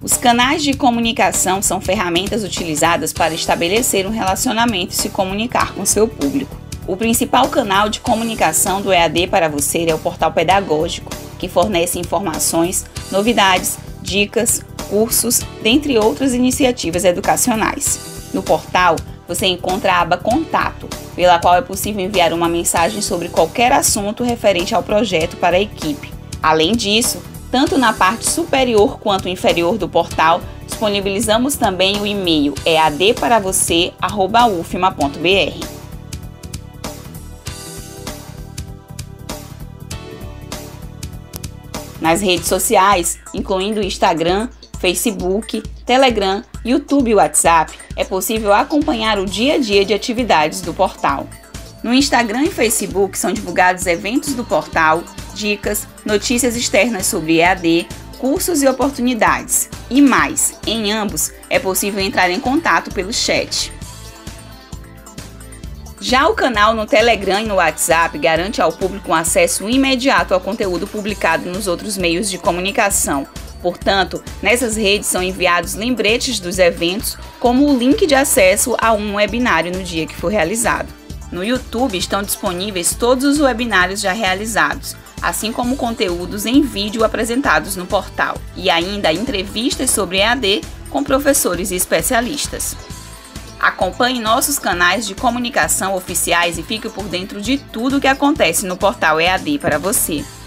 Os canais de comunicação são ferramentas utilizadas para estabelecer um relacionamento e se comunicar com seu público. O principal canal de comunicação do EAD para você é o portal pedagógico, que fornece informações, novidades, dicas, cursos, dentre outras iniciativas educacionais. No portal, você encontra a aba Contato, pela qual é possível enviar uma mensagem sobre qualquer assunto referente ao projeto para a equipe. Além disso, tanto na parte superior quanto inferior do portal, disponibilizamos também o e-mail eadparavocê@ufma.br. Nas redes sociais, incluindo Instagram, Facebook, Telegram, YouTube e WhatsApp, é possível acompanhar o dia a dia de atividades do portal. No Instagram e Facebook são divulgados eventos do portal, dicas, notícias externas sobre EAD, cursos e oportunidades. E mais, em ambos é possível entrar em contato pelo chat. Já o canal no Telegram e no WhatsApp garante ao público um acesso imediato ao conteúdo publicado nos outros meios de comunicação. Portanto, nessas redes são enviados lembretes dos eventos, como o link de acesso a um webinário no dia que for realizado. No YouTube estão disponíveis todos os webinários já realizados, assim como conteúdos em vídeo apresentados no portal, e ainda entrevistas sobre EAD com professores e especialistas. Acompanhe nossos canais de comunicação oficiais e fique por dentro de tudo o que acontece no portal EAD para você.